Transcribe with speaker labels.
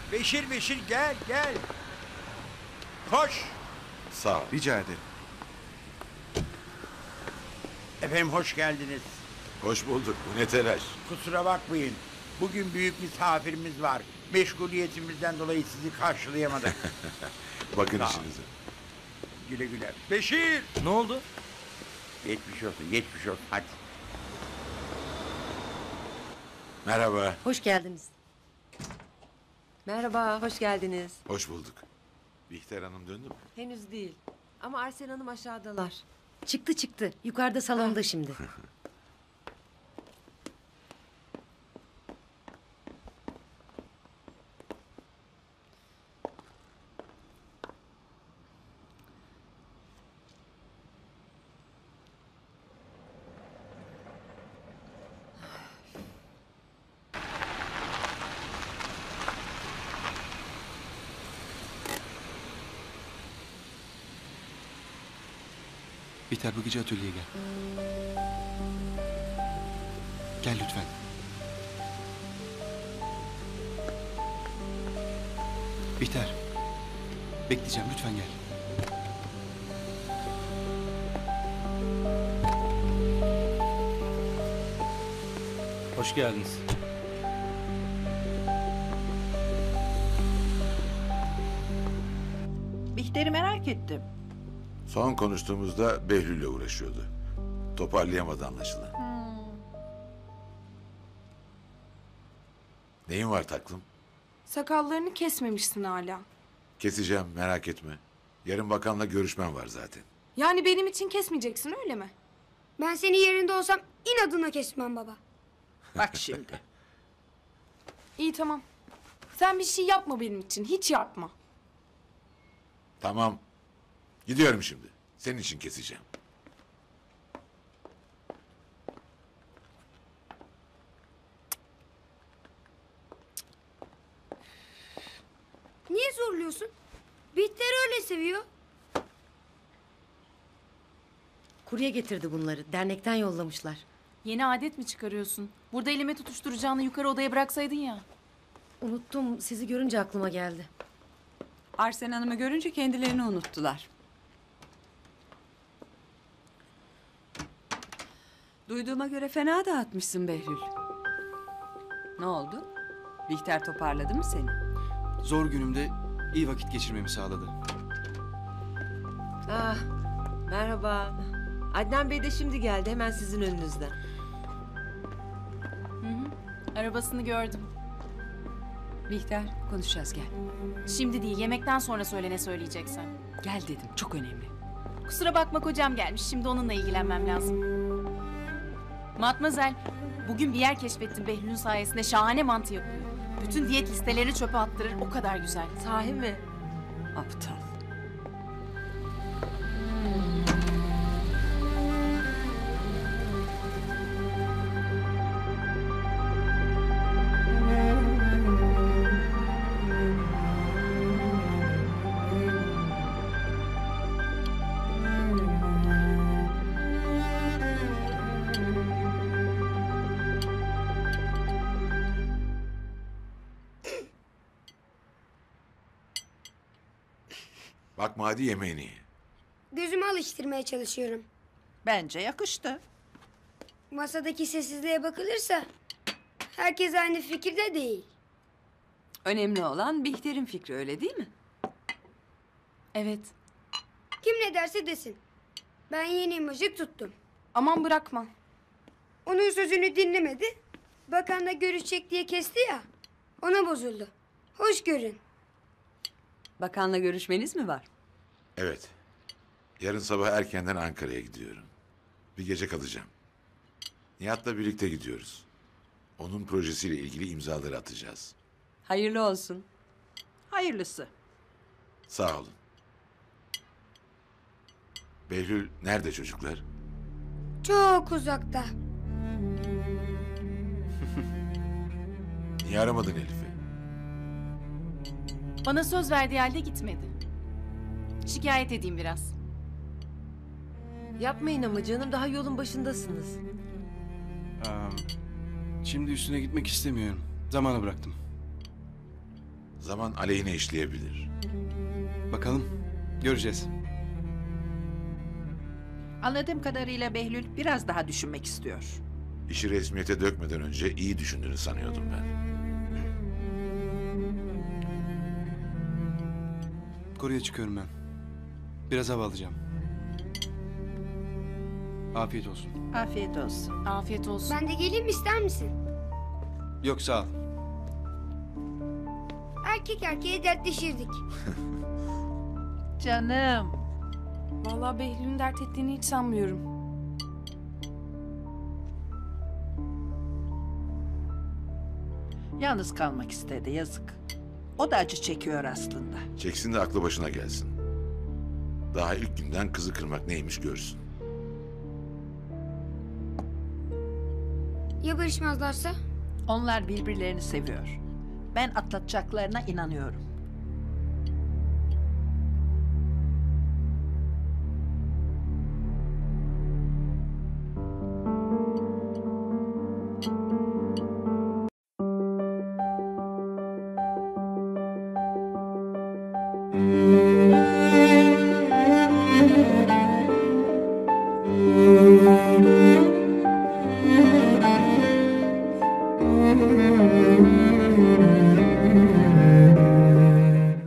Speaker 1: Beşir Beşir gel gel. Koş.
Speaker 2: Sağ ol.
Speaker 3: Rica ederim.
Speaker 1: Efendim hoş geldiniz.
Speaker 2: Hoş bulduk. Bu ne telaş?
Speaker 1: Kusura bakmayın. Bugün büyük misafirimiz var. Meşguliyetimizden dolayı sizi karşılayamadık.
Speaker 2: Bakın
Speaker 1: Sağ ol.
Speaker 2: işinize.
Speaker 1: Güle güle. Beşir.
Speaker 3: Ne oldu?
Speaker 1: Geçmiş olsun, geçmiş olsun. Hadi.
Speaker 2: Merhaba.
Speaker 4: Hoş geldiniz. Merhaba, hoş geldiniz.
Speaker 2: Hoş bulduk. Bihter Hanım döndü mü?
Speaker 4: Henüz değil. Ama Arsen Hanım aşağıdalar. Çıktı. Yukarıda salonda şimdi.
Speaker 3: Bihter bu gece atölyeye gel. Gel lütfen. Bihter. Bekleyeceğim lütfen gel.
Speaker 5: Hoş geldiniz.
Speaker 6: Bihter'i merak ettim.
Speaker 2: Son konuştuğumuzda Behlül'le uğraşıyordu. Toparlayamadı anlaşılan. Neyin var taklım?
Speaker 7: Sakallarını kesmemişsin hala.
Speaker 2: Keseceğim, merak etme. Yarın bakanla görüşmem var zaten.
Speaker 7: Yani benim için kesmeyeceksin öyle mi?
Speaker 8: Ben senin yerinde olsam inadına kesmem baba.
Speaker 6: Bak şimdi.
Speaker 7: İyi tamam. Sen bir şey yapma benim için. Hiç yapma.
Speaker 2: Tamam. Gidiyorum şimdi. Senin için keseceğim.
Speaker 8: Niye zorluyorsun? Bihter öyle seviyor.
Speaker 4: Kurye getirdi bunları. Dernekten yollamışlar.
Speaker 9: Yeni adet mi çıkarıyorsun? Burada elime tutuşturacağını yukarı odaya bıraksaydın ya.
Speaker 4: Unuttum. Sizi görünce aklıma geldi.
Speaker 6: Arsen Hanım'ı görünce kendilerini unuttular. Duyduğuma göre fena dağıtmışsın Behlül. Ne oldu? Bihter toparladı mı seni?
Speaker 3: Zor günümde iyi vakit geçirmemi sağladı.
Speaker 4: Ah, merhaba. Adnan Bey de şimdi geldi. Hemen sizin önünüzden.
Speaker 9: Arabasını gördüm.
Speaker 6: Bihter konuşacağız gel.
Speaker 9: Şimdi değil, yemekten sonra söyle ne söyleyeceksen.
Speaker 6: Gel dedim çok önemli.
Speaker 9: Kusura bakma kocam gelmiş. Şimdi onunla ilgilenmem lazım. Matmazel, bugün bir yer keşfettim Behlül'ün sayesinde. Şahane mantı yapıyor. Bütün diyet listelerini çöpe attırır. O kadar güzel.
Speaker 4: Sahi mi?
Speaker 6: Aptal.
Speaker 2: Bakma hadi yemeğini ye.
Speaker 8: Gözümü alıştırmaya çalışıyorum.
Speaker 6: Bence yakıştı.
Speaker 8: Masadaki sessizliğe bakılırsa herkes aynı fikirde değil.
Speaker 6: Önemli olan Bihter'in fikri öyle değil mi?
Speaker 9: Evet.
Speaker 8: Kim ne derse desin. Ben yeni imajı tuttum.
Speaker 7: Aman bırakma.
Speaker 8: Onun sözünü dinlemedi. Bakanla görüşecek diye kesti ya. Ona bozuldu. Hoş görün.
Speaker 6: Bakanla görüşmeniz mi var?
Speaker 2: Evet. Yarın sabah erkenden Ankara'ya gidiyorum. Bir gece kalacağım. Nihat'la birlikte gidiyoruz. Onun projesiyle ilgili imzaları atacağız.
Speaker 6: Hayırlı olsun. Hayırlısı.
Speaker 2: Sağ olun. Behlül nerede çocuklar?
Speaker 8: Çok uzakta.
Speaker 2: Niye aramadın Elif'i?
Speaker 9: Bana söz verdiği halde gitmedi. Şikayet edeyim biraz.
Speaker 4: Yapmayın ama canım. Daha yolun başındasınız.
Speaker 3: Şimdi üstüne gitmek istemiyorum. Zamana bıraktım.
Speaker 2: Zaman aleyhine işleyebilir.
Speaker 3: Bakalım. Göreceğiz.
Speaker 10: Anladığım kadarıyla Behlül biraz daha düşünmek istiyor.
Speaker 2: İşi resmiyete dökmeden önce iyi düşündüğünü sanıyordum ben.
Speaker 3: Koruya çıkıyorum ben. Biraz hava alacağım. Afiyet olsun.
Speaker 10: Afiyet olsun.
Speaker 9: Afiyet olsun.
Speaker 8: Ben de geleyim mi, ister misin?
Speaker 3: Yok sağ ol.
Speaker 8: Erkek erkeğe dertleşirdik.
Speaker 10: Canım.
Speaker 7: Vallahi Behlül'ün dert ettiğini hiç sanmıyorum.
Speaker 10: Yalnız kalmak istedi, yazık. O da acı çekiyor aslında.
Speaker 2: Çeksin de aklı başına gelsin. Daha ilk günden kızı kırmak neymiş görsün.
Speaker 8: Ya barışmazlarsa?
Speaker 10: Onlar birbirlerini seviyor. Ben atlatacaklarına inanıyorum.